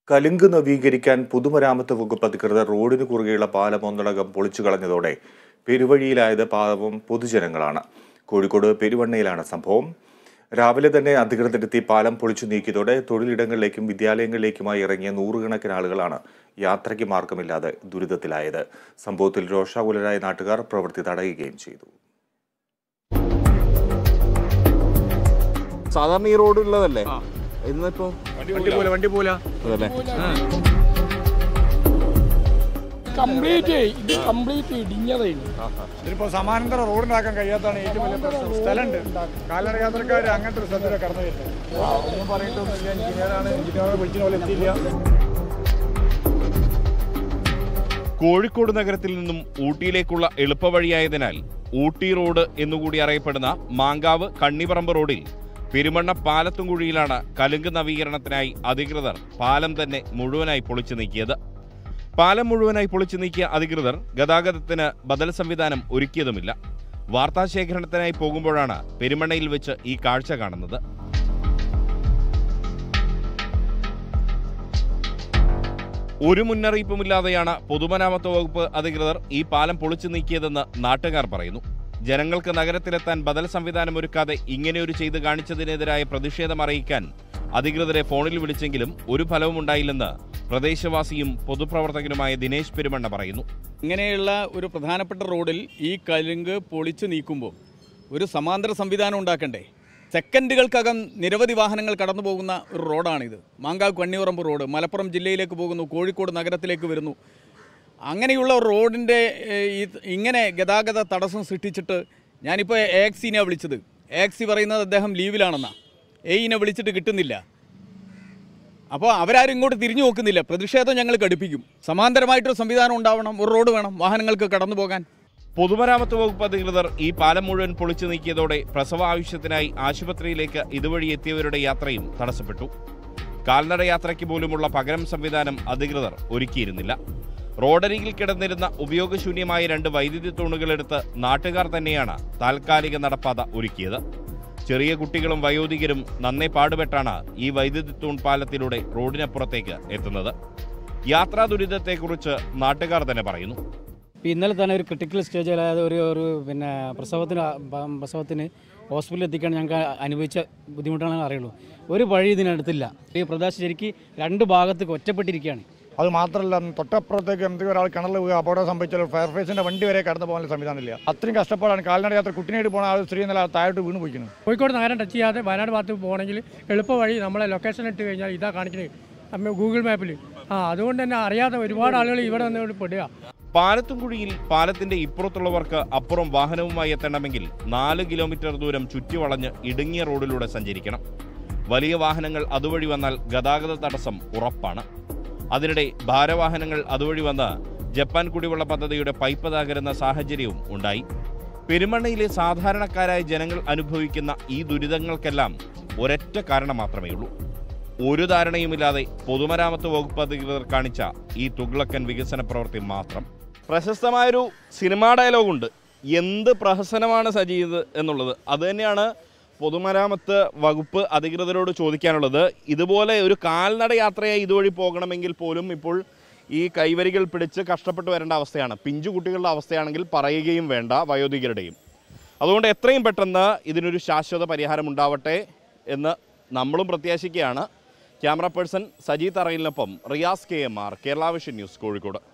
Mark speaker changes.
Speaker 1: കലുങ്ക് നവീകരിക്കാൻ പൊതുമരാമത്ത് വകുപ്പ് അധികൃതർ റോഡിന് കുറുകെയുള്ള പാലം ഒന്നടങ്കം പൊളിച്ചു കളഞ്ഞതോടെ പെരുവഴിയിലായത് പാവം പൊതുജനങ്ങളാണ്. കോഴിക്കോട് പെരുവണ്ണയിലാണ് സംഭവം. രാവിലെ തന്നെ അധികൃതരെത്തി പാലം പൊളിച്ചു നീക്കിയതോടെ തൊഴിലിടങ്ങളിലേക്കും വിദ്യാലയങ്ങളിലേക്കുമായി ഇറങ്ങിയ നൂറുകണക്കിന് ആളുകളാണ് യാത്രയ്ക്ക് മാർഗമില്ലാതെ ദുരിതത്തിലായത്. സംഭവത്തിൽ രോഷാകുലരായ നാട്ടുകാർ പ്രവൃത്തി തടയുകയും ചെയ്തു.
Speaker 2: സാധാരണ ഈ റോഡ് ഉള്ളതല്ലേ, ഇന്നിപ്പോ
Speaker 3: വണ്ടി പോല കംപ്ലീറ്റ് ഇടിഞ്ഞതായിരുന്നു. ഇതിപ്പോ സമാന്തര റോഡിനാക്കാൻ കഴിയാത്താണ് ഏറ്റവും വലിയ പ്രശ്നം. സ്ഥലമുണ്ട്, കാൽനട യാത്രക്കാർ അങ്ങനത്തെ ഒരു സ്ഥലത്തിലെ കടന്നു വരുന്നത്. ഒന്നും പറഞ്ഞിട്ടൊന്നുമില്ല. എഞ്ചിനീയറെ വിളിക്കുന്ന പോലെ എത്തിയില്ല.
Speaker 2: കോഴിക്കോട് നഗരത്തിൽ നിന്നും ഊട്ടിയിലേക്കുള്ള എളുപ്പവഴിയായതിനാൽ ഊട്ടി റോഡ് എന്നുകൂടി അറിയപ്പെടുന്ന മാങ്കാവ് കണ്ണിപറമ്പ് റോഡിൽ പെരുമണ്ണ പാലത്തുംകുഴിയിലാണ് കലുങ്ക് നവീകരണത്തിനായി അധികൃതർ പാലം തന്നെ മുഴുവനായി പൊളിച്ചു നീക്കിയത്. പാലം മുഴുവനായി പൊളിച്ചു നീക്കിയ അധികൃതർ ഗതാഗതത്തിന് ബദൽ സംവിധാനം ഒരുക്കിയതുമില്ല. വാർത്താശേഖരണത്തിനായി പോകുമ്പോഴാണ് പെരുമണ്ണയിൽ വെച്ച് ഈ കാഴ്ച കാണുന്നത്. ഒരു മുന്നറിയിപ്പുമില്ലാതെയാണ് പൊതുമരാമത്ത് വകുപ്പ് അധികൃതർ ഈ പാലം പൊളിച്ചു നീക്കിയതെന്ന് നാട്ടുകാർ പറയുന്നു. ജനങ്ങൾക്ക് നഗരത്തിലെത്താൻ ബദൽ സംവിധാനം ഒരുക്കാതെ ഇങ്ങനെയൊരു ചെയ്ത് കാണിച്ചതിനെതിരായ പ്രതിഷേധം അറിയിക്കാൻ അധികൃതരെ ഫോണിൽ വിളിച്ചെങ്കിലും ഒരു ഫലവും ഉണ്ടായില്ലെന്ന് പ്രദേശവാസിയും പൊതുപ്രവർത്തകനുമായ ദിനേശ് പെരുമണ്ണ പറയുന്നു.
Speaker 4: ഇങ്ങനെയുള്ള ഒരു പ്രധാനപ്പെട്ട റോഡിൽ ഈ കലുങ്ക് പൊളിച്ചു നീക്കുമ്പോൾ ഒരു സമാന്തര സംവിധാനം ഉണ്ടാക്കണ്ടേ? സെക്കൻഡുകൾക്കകം നിരവധി വാഹനങ്ങൾ കടന്നു പോകുന്ന ഒരു റോഡാണിത്. മാങ്കാവ് കണ്ണിപറമ്പ് റോഡ് മലപ്പുറം ജില്ലയിലേക്ക് പോകുന്നു, കോഴിക്കോട് നഗരത്തിലേക്ക് വരുന്നു. അങ്ങനെയുള്ള റോഡിൻ്റെ ഇങ്ങനെ ഗതാഗത തടസ്സം സൃഷ്ടിച്ചിട്ട് ഞാനിപ്പോൾ AXE വിളിച്ചത്. AXE പറയുന്നത് അദ്ദേഹം ലീവിലാണെന്നാണ്. AE വിളിച്ചിട്ട് കിട്ടുന്നില്ല. അപ്പോൾ അവരാരും ഇങ്ങോട്ട് തിരിഞ്ഞു നോക്കുന്നില്ല. പ്രതിഷേധം ഞങ്ങൾ കടുപ്പിക്കും. സമാന്തരമായിട്ടൊരു സംവിധാനം ഉണ്ടാവണം, ഒരു റോഡ് വേണം വാഹനങ്ങൾക്ക് കടന്നു പോകാൻ.
Speaker 2: പൊതുമരാമത്ത് വകുപ്പ് അധികൃതർ ഈ പാലം മുഴുവൻ പൊളിച്ചു നീക്കിയതോടെ പ്രസവ ആവശ്യത്തിനായി ആശുപത്രിയിലേക്ക് ഇതുവഴി എത്തിയവരുടെ യാത്രയും തടസ്സപ്പെട്ടു. കാൽനട യാത്രയ്ക്ക് പോലുമുള്ള പകരം സംവിധാനം അധികൃതർ ഒരുക്കിയിരുന്നില്ല. റോഡരികിൽ കിടന്നിരുന്ന ഉപയോഗശൂന്യമായ 2 വൈദ്യുതി തൂണുകളെടുത്ത് നാട്ടുകാർ തന്നെയാണ് താൽക്കാലിക നടപ്പാത ഒരുക്കിയത്. ചെറിയ കുട്ടികളും വയോധികരും നന്നേ പാടുപെട്ടാണ് ഈ വൈദ്യുതി തൂൺ പാലത്തിലൂടെ റോഡിനപ്പുറത്തേക്ക് എത്തുന്നത്. യാത്രാ ദുരിതത്തെക്കുറിച്ച് നാട്ടുകാർ തന്നെ പറയുന്നു.
Speaker 5: ഇന്നലെ തന്നെ ഒരു ക്രിട്ടിക്കൽ സ്റ്റേജിലായത് ഒരു പ്രസവത്തിന് ഹോസ്പിറ്റലിൽ എത്തിക്കാൻ ഞങ്ങൾക്ക് അനുഭവിച്ച ബുദ്ധിമുട്ടാണെന്ന് അറിയുള്ളൂ. ഒരു വഴി ഇതിനടുത്തില്ല. ഈ പ്രദേശം ശരിക്കും 2 ഭാഗത്തേക്ക് ഒറ്റപ്പെട്ടിരിക്കുകയാണ്.
Speaker 3: അത് മാത്രമല്ല, തൊട്ടപ്പുറത്തേക്ക് എന്തെങ്കിലും ഒരാൾ കിണറിൽ വീഴുക, അപകടം സംഭവിച്ചാൽ ഫയർഫോഴ്സിന്റെ വണ്ടി വരെ കടന്നു പോകാനുള്ള സംവിധാനമില്ല. അത്രയും കഷ്ടപ്പാടാണ്. കാൽനട യാത്ര കുട്ടിനായിട്ട് പോകുന്ന ആൾ സ്ത്രീ എന്നാൽ താഴോട്ട് വീണ് പോയിക്കുന്നു.
Speaker 6: കോഴിക്കോട് നഗരം ടച്ച് ചെയ്യാതെ വയനാട് ഭാഗത്ത് പോകണമെങ്കിൽ എളുപ്പ വഴി നമ്മളെ ലൊക്കേഷൻ ഇട്ട് കഴിഞ്ഞാൽ ഇതാ കാണിക്കുന്നത് ഗൂഗിൾ മാപ്പിൽ. അതുകൊണ്ട് തന്നെ അറിയാതെ ഒരുപാട് ആളുകൾ ഇവിടെ വന്ന് പെടുക.
Speaker 2: പാലത്തുംകുഴിയിൽ പാലത്തിന്റെ ഇപ്പുറത്തുള്ളവർക്ക് അപ്പുറം വാഹനവുമായി എത്തണമെങ്കിൽ 4 കിലോമീറ്റർ ദൂരം ചുറ്റിവളഞ്ഞ് ഇടുങ്ങിയ റോഡിലൂടെ സഞ്ചരിക്കണം. വലിയ വാഹനങ്ങൾ അതുവഴി വന്നാൽ ഗതാഗത തടസ്സം ഉറപ്പാണ്. അതിനിടെ ഭാരവാഹനങ്ങൾ അതുവഴി വന്ന് ജപ്പാൻ കുടിവെള്ള പദ്ധതിയുടെ പൈപ്പ് തകരുന്ന സാഹചര്യവും ഉണ്ടായി. പെരുമണ്ണയിലെ സാധാരണക്കാരായ ജനങ്ങൾ അനുഭവിക്കുന്ന ഈ ദുരിതങ്ങൾക്കെല്ലാം ഒരൊറ്റ കാരണം മാത്രമേ ഉള്ളൂ. ഒരു ധാരണയുമില്ലാതെ പൊതുമരാമത്ത് വകുപ്പ് അധികൃതർ കാണിച്ച ഈ തുഗ്ലക്കൻ വികസന പ്രവൃത്തി മാത്രം. പ്രശസ്തമായൊരു സിനിമാ ഡയലോഗുണ്ട്, എന്ത് പ്രഹസനമാണ് സജീത് എന്നുള്ളത്. അതുതന്നെയാണ് പൊതുമരാമത്ത് വകുപ്പ് അധികൃതരോട് ചോദിക്കാനുള്ളത്. ഇതുപോലെ ഒരു കാൽനട യാത്രയായി ഇതുവഴി പോകണമെങ്കിൽ പോലും ഇപ്പോൾ ഈ കൈവരികൾ പിടിച്ച് കഷ്ടപ്പെട്ട് വരേണ്ട അവസ്ഥയാണ്. പിഞ്ചു കുട്ടികളുടെ അവസ്ഥയാണെങ്കിൽ പറയുകയും വേണ്ട, വയോധികരുടെയും. അതുകൊണ്ട് എത്രയും പെട്ടെന്ന് ഇതിനൊരു ശാശ്വത പരിഹാരം ഉണ്ടാവട്ടെ എന്ന് നമ്മളും പ്രത്യാശിക്കുകയാണ്. ക്യാമറ പേഴ്സൺ സജി തറയിലിനൊപ്പം Riyas KMR, Kerala vision news, Kozhikode.